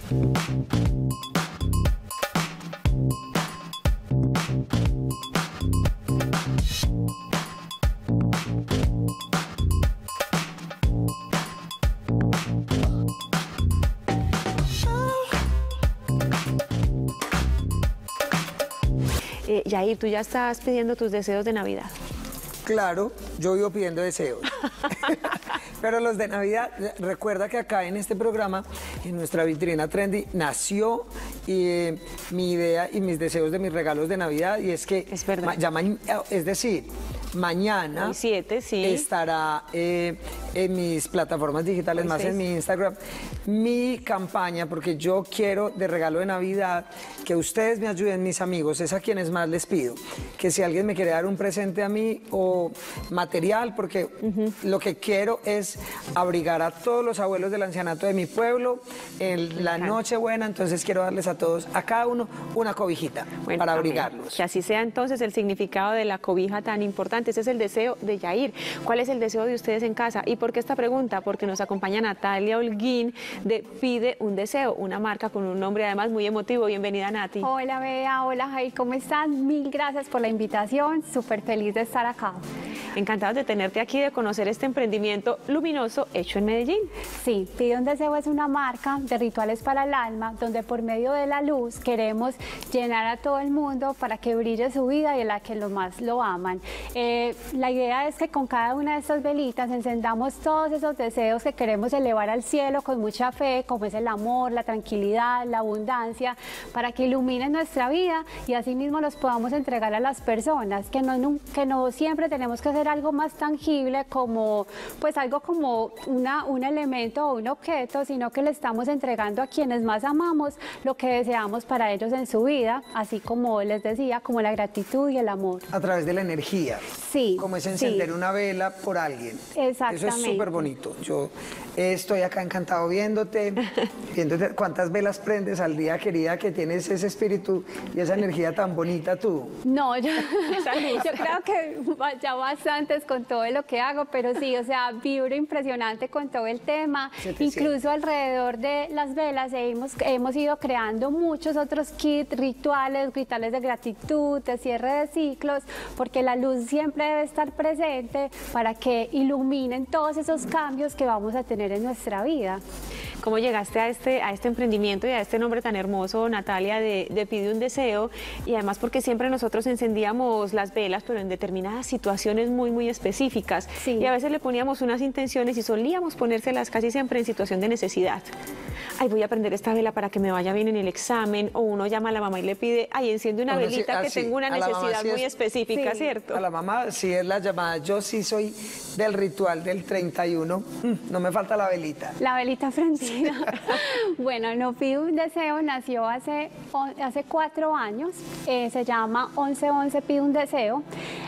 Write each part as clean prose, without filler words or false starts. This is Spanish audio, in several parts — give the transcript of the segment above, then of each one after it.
Yair, tú ya estás pidiendo tus deseos de Navidad. Claro, yo vivo pidiendo deseos. Pero los de Navidad, recuerda que acá en este programa, en nuestra vitrina trendy, nació mi idea y mis deseos de mis regalos de Navidad, y es que, es verdad. Es decir, mañana el 7, sí, estará en mis plataformas digitales, más en mi Instagram, mi campaña, porque yo quiero de regalo de Navidad que ustedes me ayuden, mis amigos, es a quienes más les pido, que si alguien me quiere dar un presente a mí o material, porque lo que quiero es abrigar a todos los abuelos del ancianato de mi pueblo en la Nochebuena, entonces quiero darles a todos, a cada uno, una cobijita para abrigarlos. Que así sea entonces el significado de la cobija tan importante. Ese es el deseo de Yair. ¿Cuál es el deseo de ustedes en casa? ¿Y por qué esta pregunta? Porque nos acompaña Natalia Holguín de Pide un Deseo, una marca con un nombre además muy emotivo. Bienvenida, Nati. Hola, Bea. Hola, Jair. ¿Cómo están? Mil gracias por la invitación. Súper feliz de estar acá. Encantados de tenerte aquí, de conocer este emprendimiento luminoso hecho en Medellín. Sí, Pide un Deseo es una marca de rituales para el alma, donde por medio de la luz queremos llenar a todo el mundo para que brille su vida y a la que los más lo aman. La idea es que con cada una de estas velitas encendamos todos esos deseos que queremos elevar al cielo con mucha fe, como es el amor, la tranquilidad, la abundancia, para que iluminen nuestra vida y así mismo los podamos entregar a las personas, que no siempre tenemos que hacer algo más tangible como, pues algo como un elemento o un objeto, sino que le estamos entregando a quienes más amamos lo que deseamos para ellos en su vida, así como les decía, como la gratitud y el amor. A través de la energía. Sí. Como es encender una vela por alguien. Exactamente. Eso es súper bonito. Yo estoy acá encantado viéndote, cuántas velas prendes al día, querida, que tienes ese espíritu y esa energía tan bonita tú. No, yo creo que ya bastantes con todo lo que hago, pero sí, o sea, vibro impresionante con todo el tema. Incluso alrededor de las velas hemos ido creando muchos otros kits, rituales de gratitud, de cierre de ciclos, porque la luz siempre debe estar presente para que iluminen todos esos cambios que vamos a tener en nuestra vida. ¿Cómo llegaste a este emprendimiento y a este nombre tan hermoso, Natalia, de Pide un Deseo? Y además porque siempre nosotros encendíamos las velas, pero en determinadas situaciones muy, muy específicas. Sí. Y a veces le poníamos unas intenciones y solíamos ponérselas casi siempre en situación de necesidad. Ay, voy a prender esta vela para que me vaya bien en el examen. O uno llama a la mamá y le pide, ay, enciende una velita que tengo una necesidad muy específica, ¿cierto? A la mamá sí es la llamada. Yo sí soy del ritual del 31. No me falta la velita. La velita frente. Bueno, No Pide un Deseo nació hace 4 años, se llama 1111 Pide un Deseo.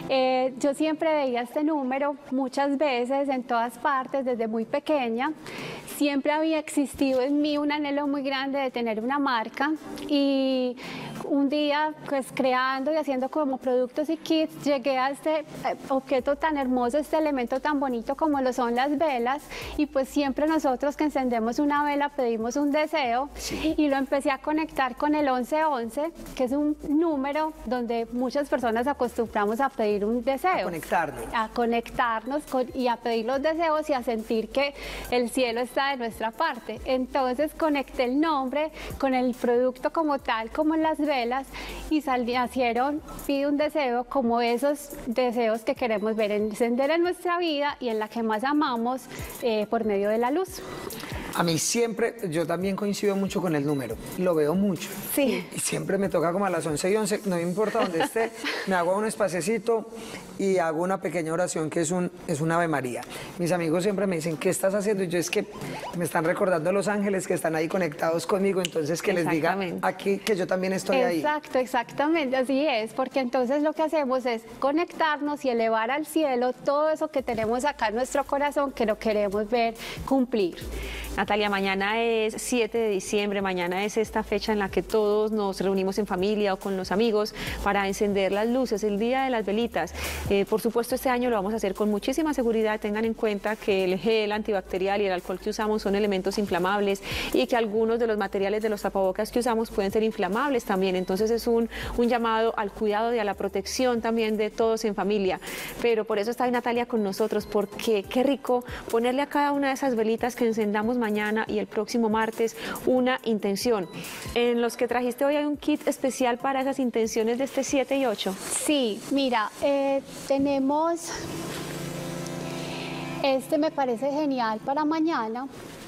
Yo siempre veía este número muchas veces, en todas partes, desde muy pequeña. Siempre había existido en mí un anhelo muy grande de tener una marca y un día, pues creando y haciendo como productos y kits, llegué a este objeto tan hermoso, este elemento tan bonito como lo son las velas, y pues siempre nosotros que encendemos una vela pedimos un deseo, y lo empecé a conectar con el 1111, que es un número donde muchas personas acostumbramos a pedir un deseo. A conectarnos y a pedir los deseos y a sentir que el cielo está de nuestra parte. Entonces conecté el nombre con el producto como tal, como las velas, y nacieron Pide un Deseo como esos deseos que queremos ver encender en nuestra vida y en la que más amamos por medio de la luz. A mí siempre, yo también coincido mucho con el número, lo veo mucho. Sí. Y siempre me toca como a las 11:11, no importa dónde esté, me hago un espaciecito y hago una pequeña oración que es un Ave María. Mis amigos siempre me dicen, ¿qué estás haciendo? Y yo, es que me están recordando los ángeles que están ahí conectados conmigo, entonces que les diga aquí que yo también estoy ahí. Exacto, exactamente, así es, porque entonces lo que hacemos es conectarnos y elevar al cielo todo eso que tenemos acá en nuestro corazón, que lo queremos ver cumplir. Natalia, Natalia, mañana es 7 de diciembre, mañana es esta fecha en la que todos nos reunimos en familia o con los amigos para encender las luces, el día de las velitas. Por supuesto, este año lo vamos a hacer con muchísima seguridad. Tengan en cuenta que el gel antibacterial y el alcohol que usamos son elementos inflamables y que algunos de los materiales de los tapabocas que usamos pueden ser inflamables también. Entonces es un llamado al cuidado y a la protección también de todos en familia. Pero por eso está Natalia con nosotros, porque qué rico ponerle a cada una de esas velitas que encendamos mañana y el próximo martes una intención. En los que trajiste hoy hay un kit especial para esas intenciones de este 7 y 8. Sí, mira, tenemos, me parece genial para mañana.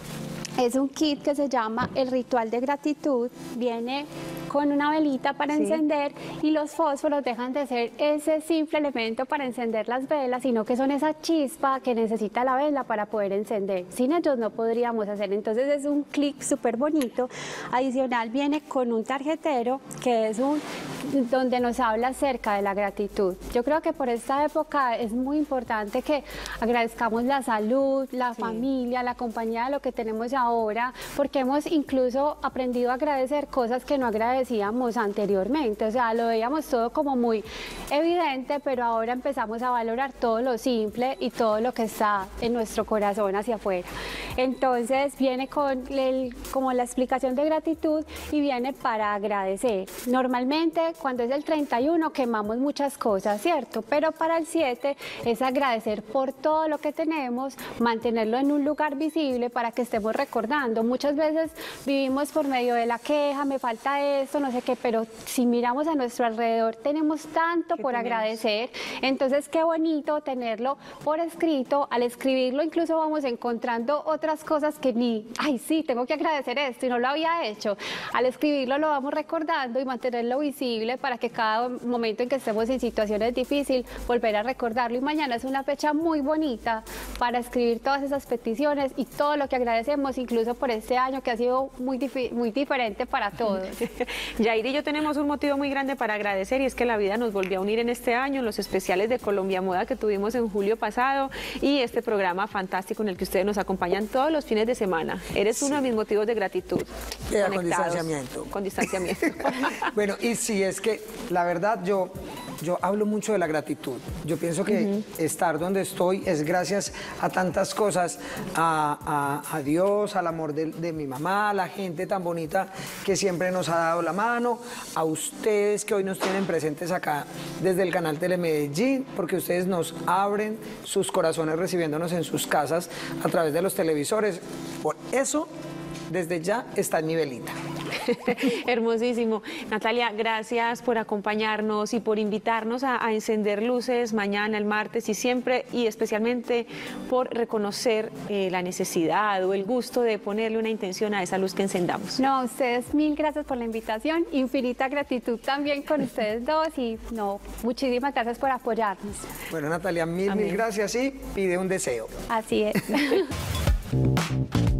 Es un kit que se llama el ritual de gratitud. Viene con una velita para encender y los fósforos dejan de ser ese simple elemento para encender las velas, sino que son esa chispa que necesita la vela para poder encender. Sin ellos no podríamos hacer. Entonces es un kit súper bonito. Adicional viene con un tarjetero que es donde nos habla acerca de la gratitud. Yo creo que por esta época es muy importante que agradezcamos la salud, la familia, la compañía de lo que tenemos ahora, porque hemos incluso aprendido a agradecer cosas que no agradecíamos anteriormente. O sea, lo veíamos todo como muy evidente, pero ahora empezamos a valorar todo lo simple y todo lo que está en nuestro corazón hacia afuera. Entonces viene con como la explicación de gratitud y viene para agradecer. Normalmente cuando es el 31 quemamos muchas cosas, ¿cierto? Pero para el 7 es agradecer por todo lo que tenemos, mantenerlo en un lugar visible para que estemos recordando. Muchas veces vivimos por medio de la queja, me falta esto, no sé qué, pero si miramos a nuestro alrededor tenemos tanto por agradecer. Entonces qué bonito tenerlo por escrito. Al escribirlo incluso vamos encontrando otras cosas que ni, ay sí, tengo que agradecer esto y no lo había hecho. Al escribirlo lo vamos recordando y mantenerlo visible para que cada momento en que estemos en situaciones difíciles volver a recordarlo. Y mañana es una fecha muy bonita para escribir todas esas peticiones y todo lo que agradecemos, incluso por este año que ha sido muy diferente para todos. Yair y yo tenemos un motivo muy grande para agradecer, y es que la vida nos volvió a unir en este año, en los especiales de Colombia Moda que tuvimos en julio pasado y este programa fantástico en el que ustedes nos acompañan todos los fines de semana. Eres uno de mis motivos de gratitud. Con distanciamiento. Con distanciamiento. Bueno, y sí, es que la verdad yo hablo mucho de la gratitud. Yo pienso que estar donde estoy es gracias a tantas cosas, a Dios, al amor de mi mamá, a la gente tan bonita que siempre nos ha dado la mano, a ustedes que hoy nos tienen presentes acá desde el canal Telemedellín, porque ustedes nos abren sus corazones recibiéndonos en sus casas a través de los televisores. Por eso, desde ya está en mi velita. Hermosísimo. Natalia, gracias por acompañarnos y por invitarnos a encender luces mañana, el martes y siempre, y especialmente por reconocer la necesidad o el gusto de ponerle una intención a esa luz que encendamos. No, a ustedes mil gracias por la invitación, infinita gratitud también con ustedes dos y muchísimas gracias por apoyarnos. Bueno, Natalia, mil gracias y pide un deseo. Así es.